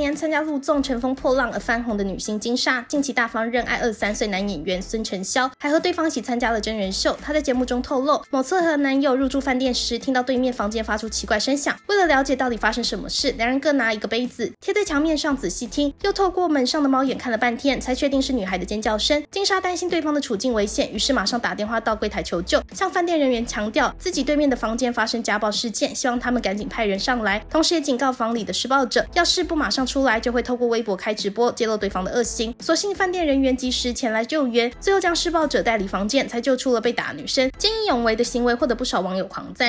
年参加陆综《乘风破浪》而翻红的女星金莎，近期大方认爱23岁男演员孙承霄，还和对方一起参加了真人秀。她在节目中透露，某次和男友入住饭店时，听到对面房间发出奇怪声响，为了了解到底发生什么事，两人各拿一个杯子贴在墙面上仔细听，又透过门上的猫眼看了半天，才确定是女孩的尖叫声。金莎担心对方的处境危险，于是马上打电话到柜台求救，向饭店人员强调自己对面的房间发生家暴事件，希望他们赶紧派人上来，同时也警告房里的施暴者，要是不马上出来，就会透过微博开直播揭露对方的恶行。所幸饭店人员及时前来救援，最后将施暴者带离房间，才救出了被打的女生。见义勇为的行为获得不少网友狂赞。